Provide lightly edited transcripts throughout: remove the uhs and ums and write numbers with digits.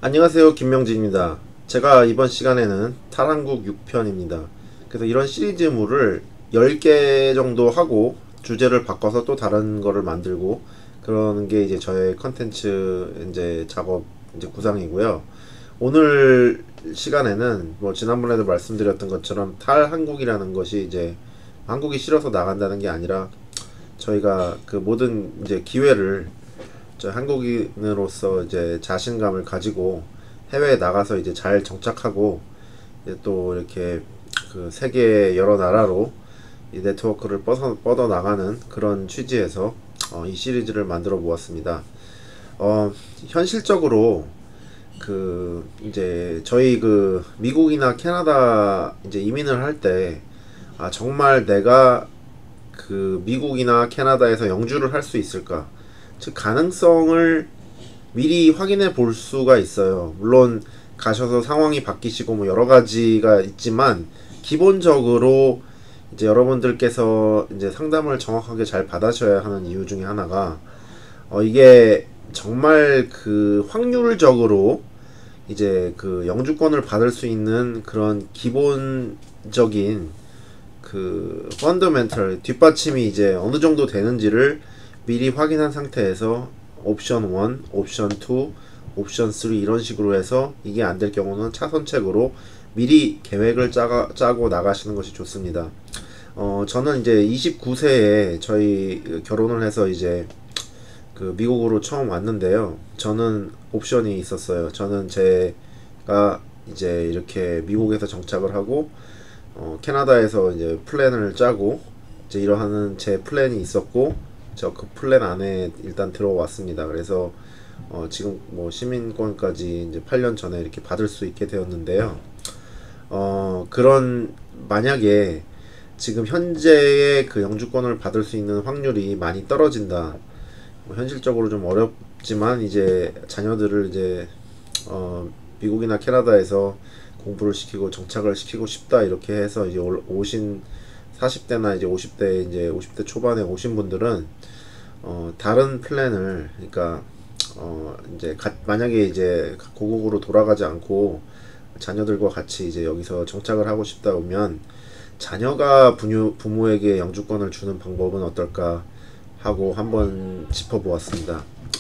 안녕하세요, 김명진입니다. 제가 이번 시간에는 탈한국 6편입니다. 그래서 이런 시리즈물을 10개 정도 하고 주제를 바꿔서 또 다른 거를 만들고 그러는 게 이제 저의 컨텐츠 이제 작업 이제 구상이고요. 오늘 시간에는 뭐 지난번에도 말씀드렸던 것처럼 탈한국이라는 것이 이제 한국이 싫어서 나간다는 게 아니라 저희가 그 모든 이제 기회를 저 한국인으로서 이제 자신감을 가지고 해외에 나가서 이제 잘 정착하고 이제 또 이렇게 그 세계 여러 나라로 이 네트워크를 뻗어 나가는 그런 취지에서 이 시리즈를 만들어 보았습니다. 현실적으로 그 이제 저희 그 미국이나 캐나다 이제 이민을 할 때 정말 내가 그 미국이나 캐나다에서 영주를 할 수 있을까? 즉 가능성을 미리 확인해 볼 수가 있어요. 물론 가셔서 상황이 바뀌시고 뭐 여러 가지가 있지만 기본적으로 이제 여러분들께서 이제 상담을 정확하게 잘 받으셔야 하는 이유 중에 하나가 이게 정말 그 확률적으로 이제 그 영주권을 받을 수 있는 그런 기본적인 그 펀더멘털 뒷받침이 이제 어느 정도 되는지를 미리 확인한 상태에서 옵션 1, 옵션 2, 옵션 3 이런 식으로 해서 이게 안 될 경우는 차선책으로 미리 계획을 짜고 나가시는 것이 좋습니다. 저는 이제 29세에 저희 결혼을 해서 이제 그 미국으로 처음 왔는데요. 저는 옵션이 있었어요. 저는 제가 이제 이렇게 미국에서 정착을 하고 캐나다에서 이제 플랜을 짜고 이제 이러한 제 플랜이 있었고 저 그 플랜 안에 일단 들어왔습니다. 그래서 지금 뭐 시민권까지 이제 8년 전에 이렇게 받을 수 있게 되었는데요. 그런 만약에 지금 현재의 그 영주권을 받을 수 있는 확률이 많이 떨어진다. 현실적으로 좀 어렵지만 이제 자녀들을 이제 미국이나 캐나다에서 공부를 시키고 정착을 시키고 싶다 이렇게 해서 이제 오신 40대나 이제 50대 이제 50대 초반에 오신 분들은 다른 플랜을 그러니까 이제 만약에 이제 고국으로 돌아가지 않고 자녀들과 같이 이제 여기서 정착을 하고 싶다 보면 자녀가 부모에게 영주권을 주는 방법은 어떨까 하고 한번 짚어보았습니다.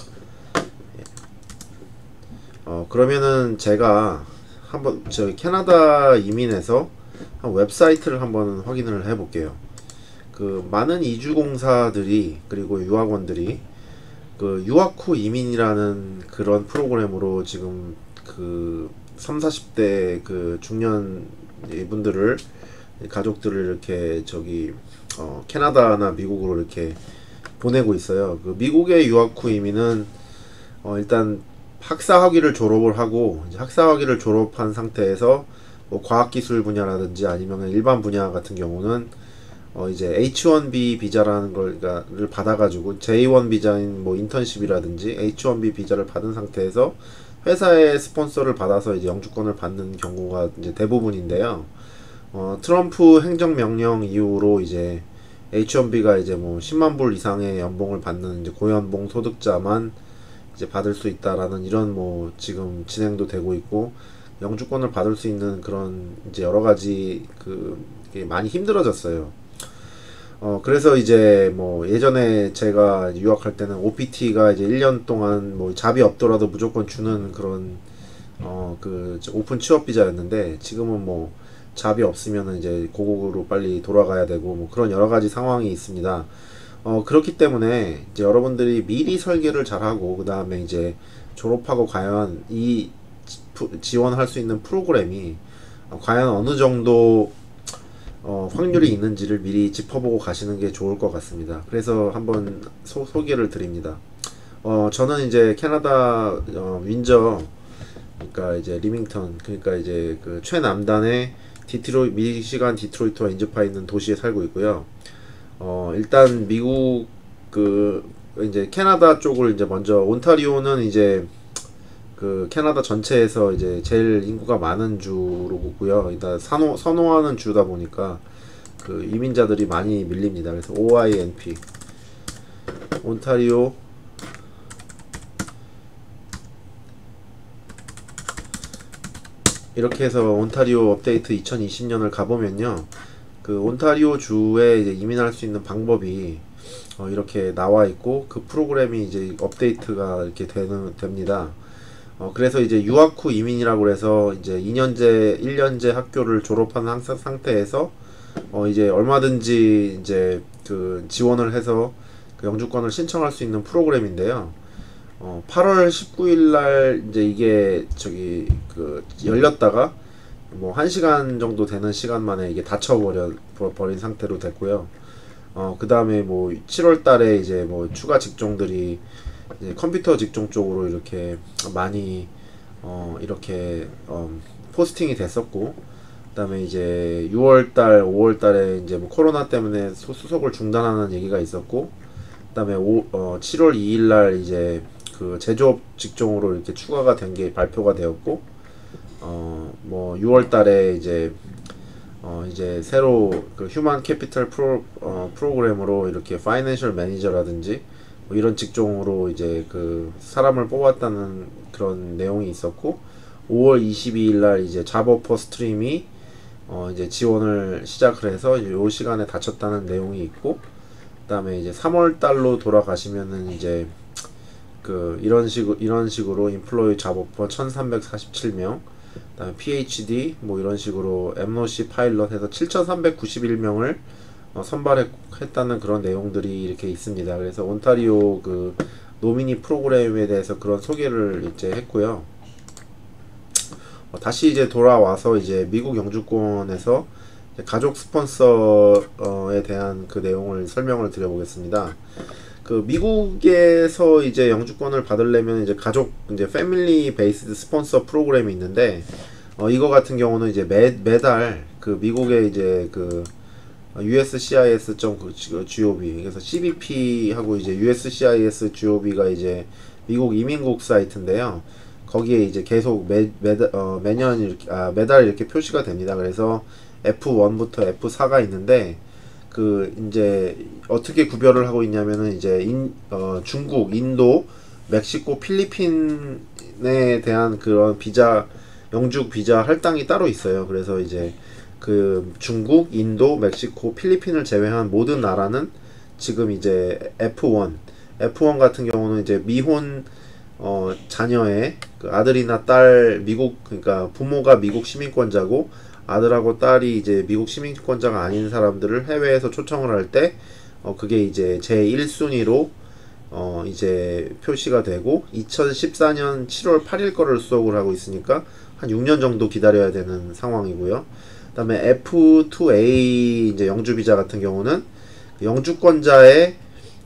그러면은 제가 한번 저기 캐나다 이민에서 한 웹사이트를 한번 확인을 해볼게요. 그 많은 이주공사들이 그리고 유학원들이 그 유학 후 이민이라는 그런 프로그램으로 지금 그 3, 40대 그 중년 분들을 가족들을 이렇게 저기 캐나다나 미국으로 이렇게 보내고 있어요. 그 미국의 유학 후 이민은 일단 학사학위를 졸업을 하고 이제 학사학위를 졸업한 상태에서 뭐 과학기술 분야라든지 아니면 일반 분야 같은 경우는 이제 H1B 비자라는 걸를 받아가지고 J1 비자인 뭐 인턴십이라든지 H1B 비자를 받은 상태에서 회사의 스폰서를 받아서 이제 영주권을 받는 경우가 이제 대부분인데요. 트럼프 행정명령 이후로 이제 H1B가 이제 뭐 10만 불 이상의 연봉을 받는 이제 고연봉 소득자만 이제 받을 수 있다라는 이런 뭐 지금 진행도 되고 있고 영주권을 받을 수 있는 그런 이제 여러 가지 그 많이 힘들어졌어요. 그래서 이제 뭐 예전에 제가 유학할 때는 OPT가 이제 1년 동안 뭐 잡이 없더라도 무조건 주는 그런 그 오픈 취업 비자였는데 지금은 뭐 잡이 없으면은 이제 고국으로 빨리 돌아가야 되고 뭐 그런 여러 가지 상황이 있습니다. 그렇기 때문에 이제 여러분들이 미리 설계를 잘하고 그 다음에 이제 졸업하고 과연 이 지원할 수 있는 프로그램이 과연 어느 정도 확률이 있는지를 미리 짚어보고 가시는 게 좋을 것 같습니다. 그래서 한번 소개를 드립니다. 저는 이제 캐나다 윈저 그러니까 이제 리밍턴 그러니까 이제 그 최남단의 미시간 디트로이트와 인접해 있는 도시에 살고 있고요. 일단 미국 그 이제 캐나다 쪽을 이제 먼저 온타리오는 이제 그 캐나다 전체에서 이제 제일 인구가 많은 주로고요. 일단 선호하는 주다 보니까 그 이민자들이 많이 밀립니다. 그래서 OINP 온타리오 이렇게 해서 온타리오 업데이트 2020년을 가보면요, 그 온타리오 주에 이제 이민할 수 있는 방법이 이렇게 나와 있고, 그 프로그램이 이제 업데이트가 이렇게 됩니다. 그래서 이제 유학 후 이민이라고 해서 이제 2년제, 1년제 학교를 졸업한 상태에서 이제 얼마든지 이제 그 지원을 해서 그 영주권을 신청할 수 있는 프로그램인데요. 8월 19일 날 이제 이게 저기 그 열렸다가 뭐 1시간 정도 되는 시간 만에 이게 버린 상태로 됐고요. 그 다음에 뭐 7월 달에 이제 뭐 추가 직종들이 이제 컴퓨터 직종 쪽으로 이렇게 많이 이렇게 포스팅이 됐었고, 그 다음에 이제 6월달, 5월달에 이제 뭐 코로나 때문에 수속을 중단하는 얘기가 있었고, 그 다음에 7월 2일날 이제 그 제조업 직종으로 이렇게 추가가 된 게 발표가 되었고, 뭐 6월달에 이제 새로 그 휴먼 캐피털 프로그램으로 이렇게 파이낸셜 매니저라든지 뭐 이런 직종으로 이제 그 사람을 뽑았다는 그런 내용이 있었고, 5월 22일 날 이제 잡오퍼 스트림이 이제 지원을 시작을 해서 요 시간에 닫혔다는 내용이 있고, 그다음에 이제 3월 달로 돌아가시면은 이제 그 이런 식으로 인플로이 잡오퍼 1347명, 그다음에 PhD 뭐 이런 식으로 엠노시 파일럿 해서 7391명을 선발했다는 그런 내용들이 이렇게 있습니다. 그래서 온타리오 그 노미니 프로그램에 대해서 그런 소개를 이제 했고요. 다시 이제 돌아와서 이제 미국 영주권에서 가족 스폰서에 대한 그 내용을 설명을 드려보겠습니다. 그 미국에서 이제 영주권을 받으려면 이제 가족 이제 패밀리 베이스드 스폰서 프로그램이 있는데, 이거 같은 경우는 이제 매달 그 미국의 이제 그 uscis.gov, 그래서 CBP 하고 이제 uscis.gov가 이제 미국 이민국 사이트인데요. 거기에 이제 계속 매년 이렇게 매달 이렇게 표시가 됩니다. 그래서 F1부터 F4가 있는데, 그 이제 어떻게 구별을 하고 있냐면은 이제 중국, 인도, 멕시코, 필리핀에 대한 그런 비자, 영주 비자 할당이 따로 있어요. 그래서 이제 그 중국, 인도, 멕시코, 필리핀을 제외한 모든 나라는 지금 이제 F1 같은 경우는 이제 미혼 자녀의 그 아들이나 딸 그러니까 부모가 미국 시민권자고 아들하고 딸이 이제 미국 시민권자가 아닌 사람들을 해외에서 초청을 할 때 그게 이제 제 1순위로 이제 표시가 되고, 2014년 7월 8일 거를 수속을 하고 있으니까 한 6년 정도 기다려야 되는 상황이고요. 그 다음에 F2A 이제 영주 비자 같은 경우는 영주권자의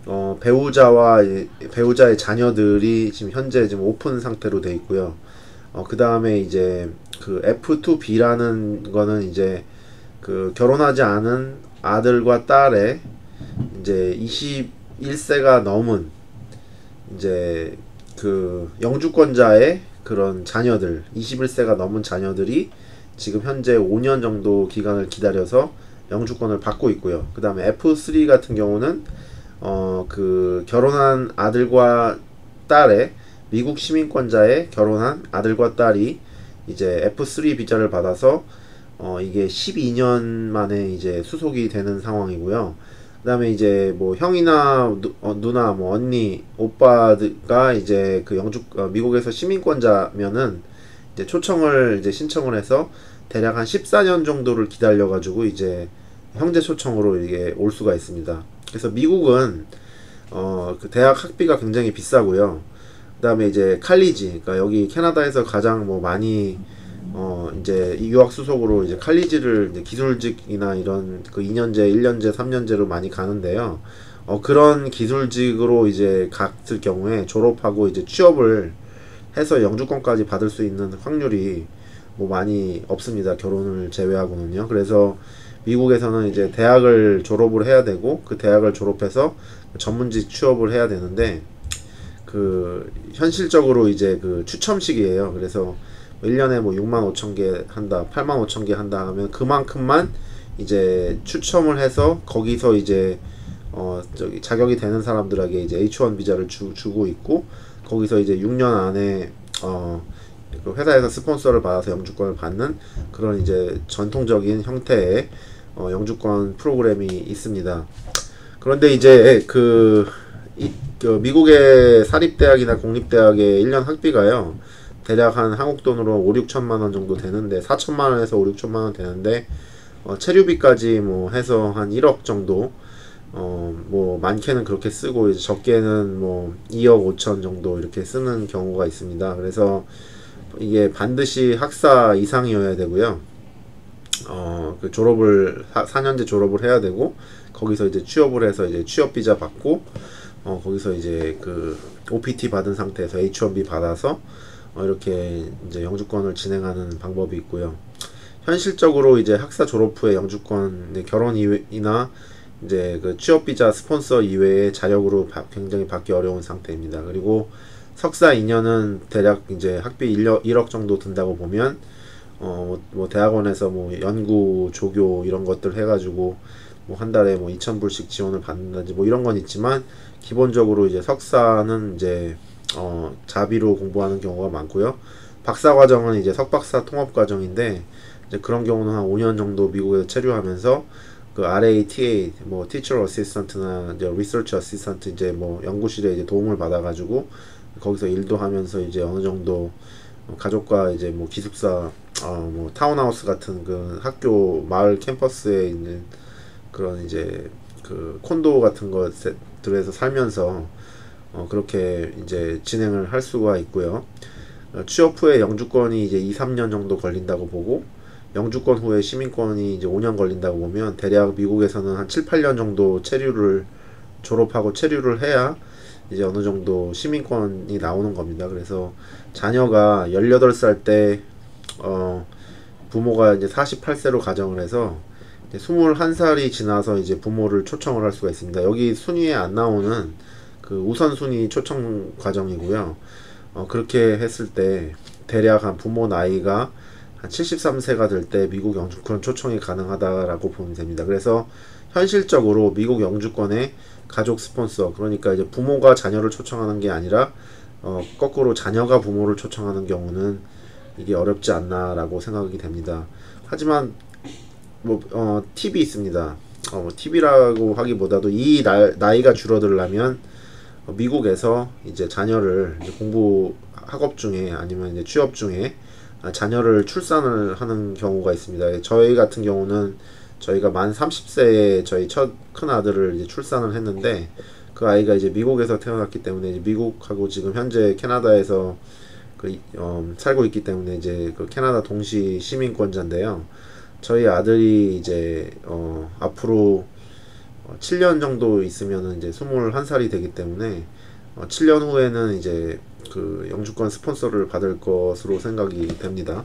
배우자의 자녀들이 지금 현재 지금 오픈 상태로 돼 있고요. 그 다음에 이제 그 F2B라는 거는 이제 그 결혼하지 않은 아들과 딸의 이제 21세가 넘은 이제 그 영주권자의 그런 자녀들, 21세가 넘은 자녀들이 지금 현재 5년 정도 기간을 기다려서 영주권을 받고 있고요. 그 다음에 F3 같은 경우는 그 결혼한 아들과 딸의 미국 시민권자의 결혼한 아들과 딸이 이제 F3 비자를 받아서 이게 12년 만에 이제 수속이 되는 상황이고요. 그 다음에 이제 뭐 형이나 누나, 뭐 언니, 오빠가 이제 그 미국에서 시민권자면은 이제 초청을 이제 신청을 해서 대략 한 14년 정도를 기다려가지고 이제 형제 초청으로 이게 올 수가 있습니다. 그래서 미국은 그 대학 학비가 굉장히 비싸고요. 그 다음에 이제 칼리지, 그러니까 여기 캐나다에서 가장 뭐 많이 이제 유학 수속으로 이제 칼리지를 이제 기술직이나 이런 그 2년제, 1년제, 3년제로 많이 가는데요. 그런 기술직으로 이제 갔을 경우에 졸업하고 이제 취업을 해서 영주권까지 받을 수 있는 확률이 뭐 많이 없습니다. 결혼을 제외하고는요. 그래서 미국에서는 이제 대학을 졸업을 해야 되고, 그 대학을 졸업해서 전문직 취업을 해야 되는데, 그 현실적으로 이제 그 추첨식이에요. 그래서 1년에 뭐 6만 5천 개 한다, 8만 5천 개 한다 하면 그만큼만 이제 추첨을 해서 거기서 이제 저기 자격이 되는 사람들에게 이제 H1 비자를 주고 있고, 거기서 이제 6년 안에 그 회사에서 스폰서를 받아서 영주권을 받는 그런 이제 전통적인 형태의 영주권 프로그램이 있습니다. 그런데 이제 그 미국의 사립대학이나 공립대학의 1년 학비가요, 대략 한 한국 돈으로 5, 6천만 원 정도 되는데, 4천만 원에서 5, 6천만 원 되는데, 체류비까지 뭐 해서 한 1억 정도, 뭐 많게는 그렇게 쓰고 이제 적게는 뭐 2억 5천 정도 이렇게 쓰는 경우가 있습니다. 그래서 이게 반드시 학사 이상이어야 되고요. 그 졸업을 4년제 졸업을 해야 되고, 거기서 이제 취업을 해서 이제 취업 비자 받고, 거기서 이제 그 OPT 받은 상태에서 H1B 받아서 이렇게 이제 영주권을 진행하는 방법이 있고요. 현실적으로 이제 학사 졸업 후에 영주권, 결혼 이나 이제 그 취업 비자 스폰서 이외의 자력으로 굉장히 받기 어려운 상태입니다. 그리고 석사 2년은 대략 이제 학비 1억 정도 든다고 보면, 뭐 대학원에서 뭐 연구, 조교 이런 것들 해가지고 뭐 한 달에 뭐 2,000불씩 지원을 받는다든지 뭐 이런 건 있지만, 기본적으로 이제 석사는 이제 자비로 공부하는 경우가 많고요. 박사 과정은 이제 석박사 통합 과정인데, 이제 그런 경우는 한 5년 정도 미국에서 체류하면서 그 RATA 뭐 Teacher Assistant나 이제 Research Assistant 이제 뭐 연구실에 이제 도움을 받아가지고 거기서 일도 하면서 이제 어느 정도 가족과 이제 뭐 기숙사 뭐 타운하우스 같은 그 학교 마을 캠퍼스에 있는 그런 이제 그 콘도 같은 것들에서 살면서 그렇게 이제 진행을 할 수가 있고요. 취업 후에 영주권이 이제 2, 3년 정도 걸린다고 보고, 영주권 후에 시민권이 이제 5년 걸린다고 보면, 대략 미국에서는 한 7, 8년 정도 졸업하고 체류를 해야 이제 어느 정도 시민권이 나오는 겁니다. 그래서 자녀가 18살 때 부모가 이제 48세로 가정을 해서 21살이 지나서 이제 부모를 초청을 할 수가 있습니다. 여기 순위에 안 나오는 그 우선순위 초청 과정이고요. 그렇게 했을 때 대략 한 부모 나이가 한 73세가 될 때 미국 영주권 초청이 가능하다라고 보면 됩니다. 그래서 현실적으로 미국 영주권의 가족 스폰서, 그러니까 이제 부모가 자녀를 초청하는 게 아니라 거꾸로 자녀가 부모를 초청하는 경우는 이게 어렵지 않나라고 생각이 됩니다. 하지만 뭐 팁이 있습니다. 팁이라고 하기보다도 이 나이가 줄어들려면 미국에서 이제 자녀를 이제 공부 학업 중에 아니면 이제 취업 중에 자녀를 출산을 하는 경우가 있습니다. 저희 같은 경우는 저희가 만 30세에 저희 첫 큰 아들을 이제 출산을 했는데, 그 아이가 이제 미국에서 태어났기 때문에 이제 미국하고 지금 현재 캐나다에서 살고 있기 때문에 이제 그 캐나다 동시 시민권자인데요. 저희 아들이 이제 앞으로 7년 정도 있으면은 이제 21살이 되기 때문에 7년 후에는 이제 그 영주권 스폰서를 받을 것으로 생각이 됩니다.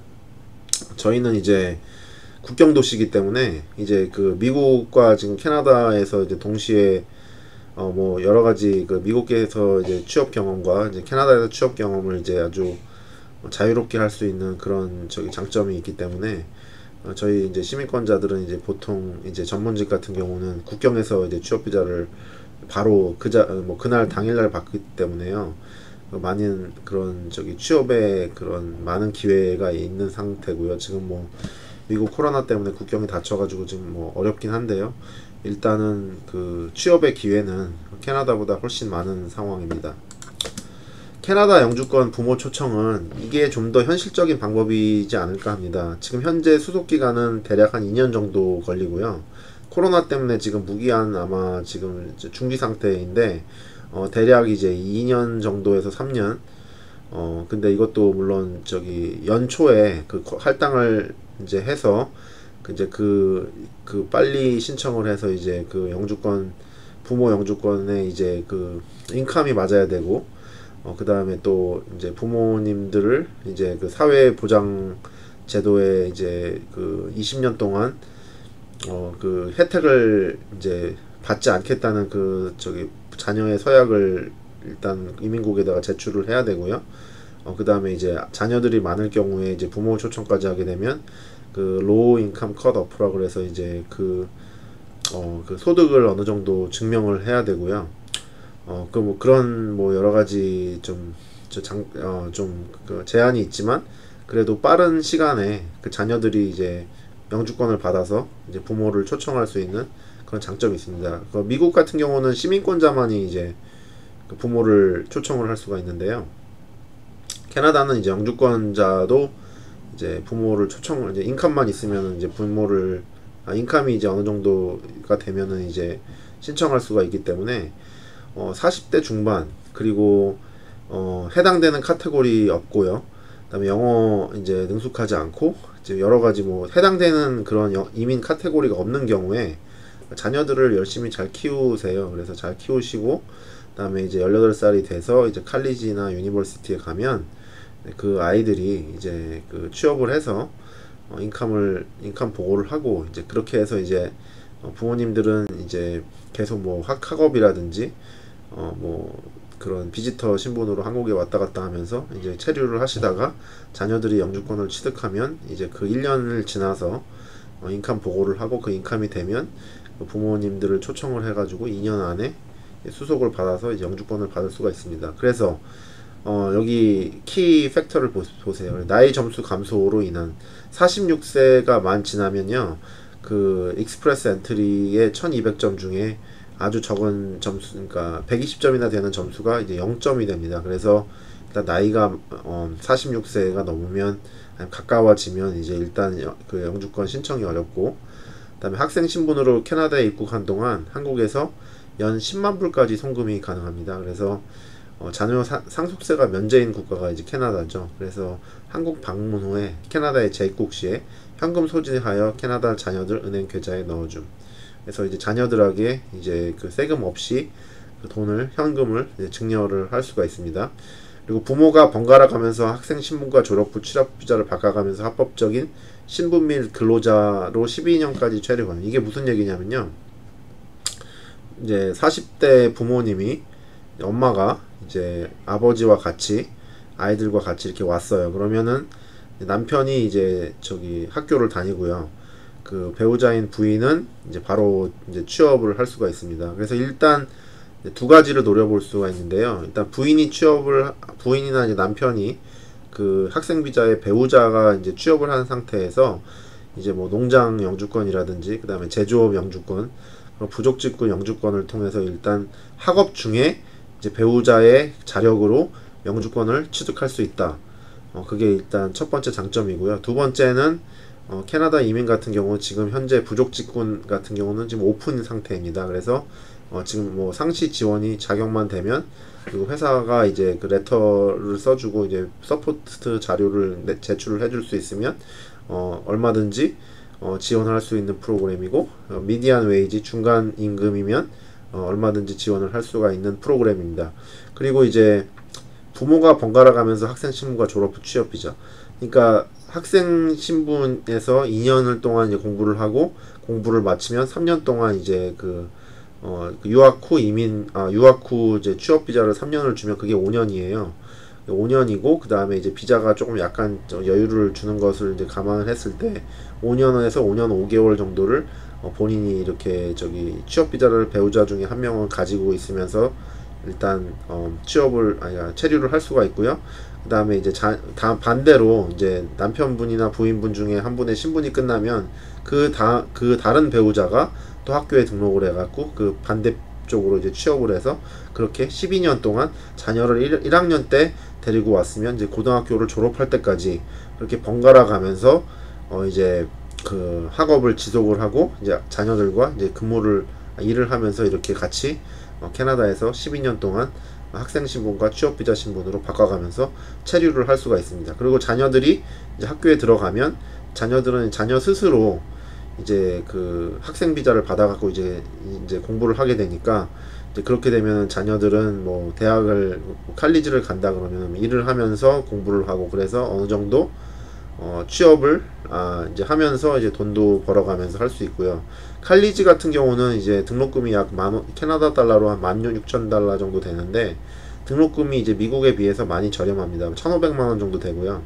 저희는 이제 국경 도시이기 때문에 이제 그 미국과 지금 캐나다에서 이제 동시에 뭐 여러 가지 그 미국에서 이제 취업 경험과 이제 캐나다에서 취업 경험을 이제 아주 자유롭게 할 수 있는 그런 장점이 있기 때문에 저희 이제 시민권자들은 이제 보통 이제 전문직 같은 경우는 국경에서 이제 취업 비자를 바로 그날 당일날 받기 때문에요. 많은 그런 취업에 그런 많은 기회가 있는 상태고요. 지금 뭐 미국 코로나 때문에 국경이 닫혀가지고 지금 뭐 어렵긴 한데요. 일단은 그 취업의 기회는 캐나다보다 훨씬 많은 상황입니다. 캐나다 영주권 부모 초청은 이게 좀 더 현실적인 방법이지 않을까 합니다. 지금 현재 수속 기간은 대략 한 2년 정도 걸리고요. 코로나 때문에 지금 무기한 아마 지금 중지 상태인데 대략 이제 2년 정도에서 3년. 근데 이것도 물론 연초에 그 할당을 이제 해서 이제 그 빨리 신청을 해서 이제 그 영주권 부모 영주권에 이제 그 인컴이 맞아야 되고, 그 다음에 또 이제 부모님들을 이제 그 사회 보장 제도에 이제 그 20년 동안 그 혜택을 이제 받지 않겠다는 그 자녀의 서약을 일단 이민국에다가 제출을 해야 되고요. 그 다음에 이제 자녀들이 많을 경우에 이제 부모 초청까지 하게 되면 그 로우 인컴 컷 오프라 그래서 이제 그 소득을 어느 정도 증명을 해야 되고요. 뭐 그런 뭐 여러 가지 좀 좀 제한이 있지만 그래도 빠른 시간에 그 자녀들이 이제 영주권을 받아서 이제 부모를 초청할 수 있는 그런 장점이 있습니다. 미국 같은 경우는 시민권자만이 이제 그 부모를 초청을 할 수가 있는데요. 캐나다는 이제 영주권자도 이제 부모를 초청을 이제 인컴만 있으면 이제 부모를 인컴이 이제 어느 정도가 되면은 이제 신청할 수가 있기 때문에 40대 중반 그리고 해당되는 카테고리 없고요. 그다음에 영어 이제 능숙하지 않고 이제 여러 가지 뭐 해당되는 그런 이민 카테고리가 없는 경우에 자녀들을 열심히 잘 키우세요. 그래서 잘 키우시고 그다음에 이제 18살이 돼서 이제 칼리지나 유니버시티에 가면 그 아이들이 이제 그 취업을 해서 인컴 보고를 하고 이제 그렇게 해서 이제 부모님들은 이제 계속 뭐 학업이라든지 뭐 그런 비지터 신분으로 한국에 왔다 갔다 하면서 이제 체류를 하시다가 자녀들이 영주권을 취득하면 이제 그 1년을 지나서 인컴 보고를 하고 그 인컴이 되면 그 부모님들을 초청을 해가지고 2년 안에 수속을 받아서 이제 영주권을 받을 수가 있습니다. 그래서 여기 키 팩터를 보세요. 나이 점수 감소로 인한 46세가 만 지나면요, 그 익스프레스 엔트리의 1200점 중에 아주 적은 점수, 그러니까 120점이나 되는 점수가 이제 0점이 됩니다. 그래서 일단 나이가 46세가 넘으면 가까워지면 이제 일단 그 영주권 신청이 어렵고, 그다음에 학생 신분으로 캐나다에 입국한 동안 한국에서 연 10만 불까지 송금이 가능합니다. 그래서 자녀 상속세가 면제인 국가가 이제 캐나다죠. 그래서 한국 방문 후에 캐나다에 재입국 시에 현금 소진하여 캐나다 자녀들 은행 계좌에 넣어줌. 그래서 이제 자녀들에게 이제 그 세금 없이 그 돈을 현금을 이제 증여를 할 수가 있습니다. 그리고 부모가 번갈아 가면서 학생 신분과 졸업 후 취업 비자를 바꿔가면서 합법적인 신분 및 근로자로 12년까지 체류하는, 이게 무슨 얘기냐면요, 이제 40대 부모님이 엄마가 이제 아버지와 같이 아이들과 같이 이렇게 왔어요. 그러면은 남편이 이제 저기 학교를 다니고요. 그 배우자인 부인은 이제 바로 이제 취업을 할 수가 있습니다. 그래서 일단 두 가지를 노려볼 수가 있는데요. 일단 부인이나 이제 남편이 그 학생 비자의 배우자가 이제 취업을 한 상태에서 이제 뭐 농장 영주권이라든지 그다음에 제조업 영주권, 부족직군 영주권을 통해서 일단 학업 중에 이제 배우자의 자력으로 영주권을 취득할 수 있다. 그게 일단 첫 번째 장점이고요. 두 번째는 캐나다 이민 같은 경우 지금 현재 부족직군 같은 경우는 지금 오픈 상태입니다. 그래서 지금 뭐 상시 지원이 자격만 되면, 그리고 회사가 이제 그 레터를 써주고 이제 서포트 자료를 제출을 해줄 수 있으면 얼마든지 지원을 할 수 있는 프로그램이고, 미디안 웨이지 중간 임금이면 얼마든지 지원을 할 수가 있는 프로그램입니다. 그리고 이제 부모가 번갈아 가면서 학생 신분과 졸업 후 취업 비자. 그러니까 학생 신분에서 2년을 동안 이제 공부를 하고 공부를 마치면 3년 동안 이제 유학 후 이제 취업 비자를 3년을 주면 그게 5년이에요. 5년이고 그 다음에 이제 비자가 조금 약간 여유를 주는 것을 이제 감안을 했을 때 5년에서 5년 5개월 정도를 본인이 이렇게 저기 취업 비자를 배우자 중에 한 명은 가지고 있으면서 일단 체류를 할 수가 있고요. 그 다음에 이제 반대로 이제 남편분이나 부인분 중에 한 분의 신분이 끝나면 그 다른 배우자가 또 학교에 등록을 해갖고 그 반대쪽으로 이제 취업을 해서 그렇게 12년 동안 자녀를 1학년 때 데리고 왔으면 이제 고등학교를 졸업할 때까지 그렇게 번갈아 가면서 이제 그 학업을 지속을 하고 이제 자녀들과 이제 일을 하면서 이렇게 같이 캐나다에서 12년 동안 학생 신분과 취업 비자 신분으로 바꿔가면서 체류를 할 수가 있습니다. 그리고 자녀들이 이제 학교에 들어가면 자녀들은 자녀 스스로 이제 그 학생 비자를 받아갖고 이제 공부를 하게 되니까, 이제 그렇게 되면 자녀들은 뭐 대학을 칼리지를 간다 그러면 일을 하면서 공부를 하고, 그래서 어느 정도 취업을 이제 하면서 이제 돈도 벌어가면서 할 수 있고요. 칼리지 같은 경우는 이제 등록금이 약 캐나다 달러로 한 16,000달러 정도 되는데, 등록금이 이제 미국에 비해서 많이 저렴합니다. 1,500만원 정도 되고요.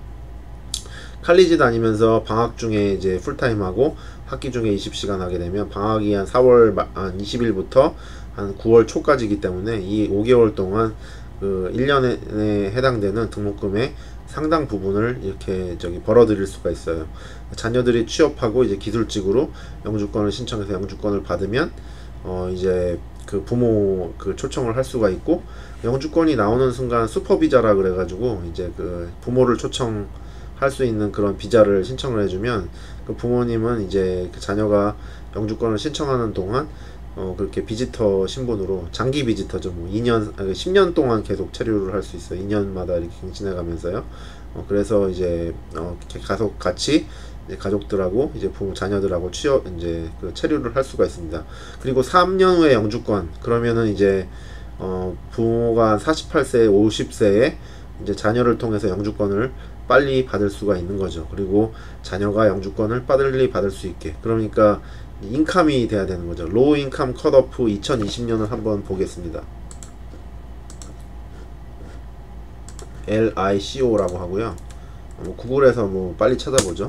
칼리지 다니면서 방학 중에 이제 풀타임하고 학기 중에 20시간 하게 되면 방학이 한 4월 20일부터 한 9월 초까지이기 때문에 이 5개월 동안 그 1년에 해당되는 등록금의 상당 부분을 이렇게 벌어들일 수가 있어요. 자녀들이 취업하고 이제 기술직으로 영주권을 신청해서 영주권을 받으면 이제 그 부모 그 초청을 할 수가 있고, 영주권이 나오는 순간 슈퍼비자라 그래가지고 이제 그 부모를 초청할 수 있는 그런 비자를 신청을 해주면, 그 부모님은 이제 그 자녀가 영주권을 신청하는 동안 그렇게 비지터 신분으로, 장기 비지터죠. 뭐 2년, 10년 동안 계속 체류를 할 수 있어요. 2년마다 이렇게 갱신해 가면서요. 그래서 이제 이렇게 가족 같이 이제 가족들하고 이제 부모 자녀들하고 취업 이제 그 체류를 할 수가 있습니다. 그리고 3년 후에 영주권, 그러면은 이제 부모가 48세, 50세에 이제 자녀를 통해서 영주권을 빨리 받을 수가 있는 거죠. 그리고 자녀가 영주권을 빨리 받을 수 있게, 그러니까 인컴이 돼야 되는 거죠. 로우 인컴 컷오프 2020년을 한번 보겠습니다. LICO라고 하고요. 구글에서 뭐 빨리 찾아보죠.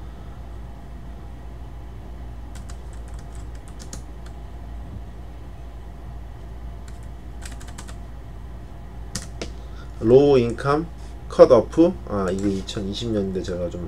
로우 인컴 컷오프, 이게 2020년인데 제가 좀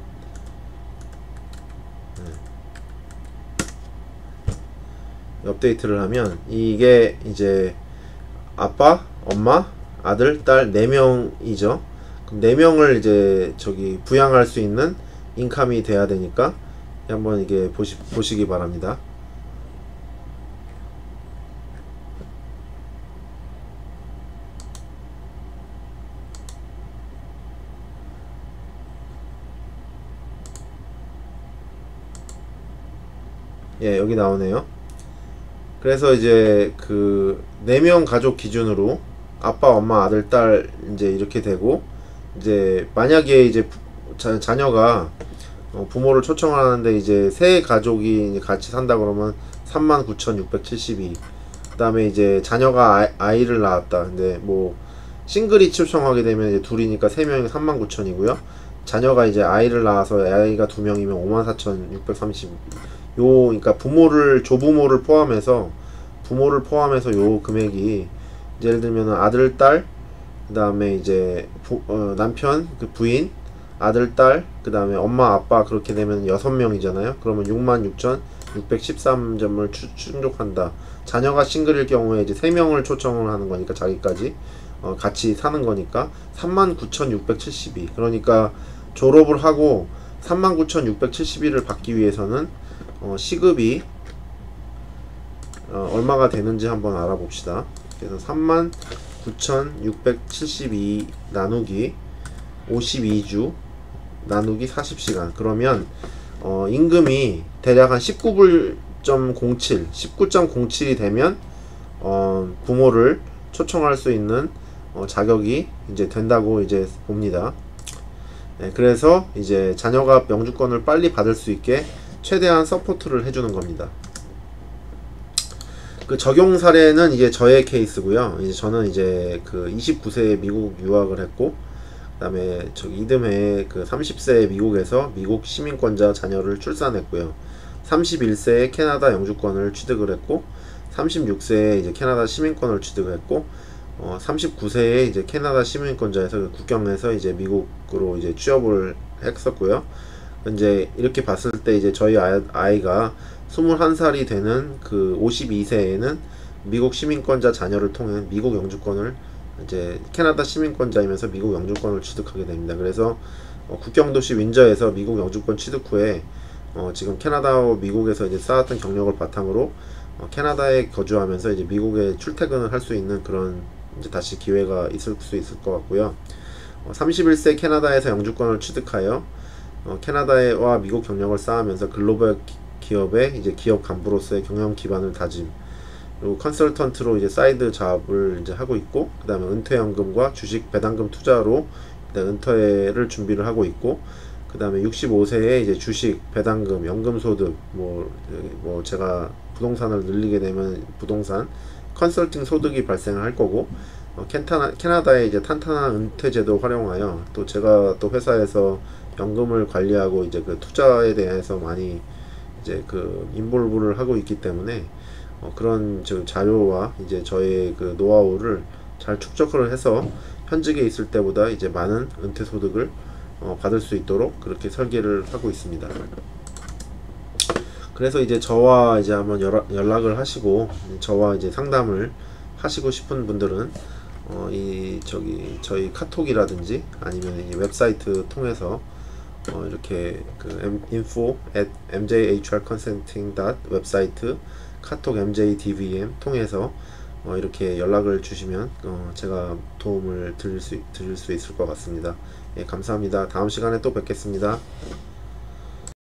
업데이트를 하면, 이게 이제 아빠, 엄마, 아들, 딸 4명이죠. 그럼 4명을 이제 부양할 수 있는 인컴이 돼야 되니까 한번 이게 보시기 바랍니다. 예, 여기 나오네요. 그래서 이제 그 4명 가족 기준으로 아빠, 엄마, 아들, 딸 이제 이렇게 되고, 이제 만약에 이제 자녀가 부모를 초청을 하는데 이제 세 가족이 이제 같이 산다 그러면 39,672. 그다음에 이제 자녀가 아이를 낳았다. 근데 뭐 싱글이 초청하게 되면 이제 둘이니까 3명이 39,000이고요. 자녀가 이제 아이를 낳아서 아이가 2명이면 54,630. 그러니까 조부모를 포함해서 요 금액이, 예를 들면 아들, 딸, 그 다음에 이제 남편, 그 부인, 아들, 딸, 그 다음에 엄마, 아빠, 그렇게 되면 6명이잖아요. 그러면 66,613점을 충족한다. 자녀가 싱글일 경우에 이제 3명을 초청을 하는 거니까, 자기까지 같이 사는 거니까 39,672. 그러니까 졸업을 하고 39,672를 받기 위해서는 시급이 얼마가 되는지 한번 알아봅시다. 그래서 39,672 나누기 52주 나누기 40시간, 그러면 임금이 대략 한 19.07이 되면 부모를 초청할 수 있는 자격이 이제 된다고 이제 봅니다. 네, 그래서 이제 자녀가 영주권을 빨리 받을 수 있게 최대한 서포트를 해주는 겁니다. 그 적용 사례는 이제 저의 케이스고요. 이제 저는 이제 그 29세에 미국 유학을 했고, 그다음에 이듬해 그 30세에 미국에서 미국 시민권자 자녀를 출산했고요. 31세에 캐나다 영주권을 취득을 했고, 36세에 이제 캐나다 시민권을 취득을 했고, 39세에 이제 캐나다 시민권자에서 국경에서 이제 미국으로 이제 취업을 했었고요. 이제 이렇게 봤을 때 이제 저희 아이가 21살이 되는 그 52세에는 미국 시민권자 자녀를 통해 미국 영주권을, 이제 캐나다 시민권자이면서 미국 영주권을 취득하게 됩니다. 그래서 국경도시 윈저에서 미국 영주권 취득 후에 지금 캐나다와 미국에서 이제 쌓았던 경력을 바탕으로 캐나다에 거주하면서 이제 미국에 출퇴근을 할 수 있는 그런 이제 다시 기회가 있을 수 있을 것 같고요. 31세 캐나다에서 영주권을 취득하여 캐나다와 미국 경력을 쌓으면서 글로벌 기업의 이제 기업 간부로서의 경영 기반을 다짐, 그리고 컨설턴트로 이제 사이드 잡을 이제 하고 있고, 그 다음에 은퇴연금과 주식 배당금 투자로 은퇴를 준비를 하고 있고, 그 다음에 65세에 이제 주식 배당금 연금 소득, 뭐 제가 부동산을 늘리게 되면 부동산 컨설팅 소득이 발생을 할 거고, 캐나다의 이제 탄탄한 은퇴제도 활용하여 또 제가 또 회사에서 연금을 관리하고 이제 그 투자에 대해서 많이 이제 그 인볼브를 하고 있기 때문에 그런 자료와 이제 저의 그 노하우를 잘 축적을 해서 현직에 있을 때보다 이제 많은 은퇴 소득을 받을 수 있도록 그렇게 설계를 하고 있습니다. 그래서 이제 저와 이제 한번 연락을 하시고 저와 이제 상담을 하시고 싶은 분들은 저희 카톡이라든지 아니면 이 웹사이트 통해서 이렇게 그 info at mjhrconsulting 웹사이트 카톡 mjdvm 통해서 이렇게 연락을 주시면 제가 도움을 드릴 수 있을 것 같습니다. 예, 감사합니다. 다음 시간에 또 뵙겠습니다.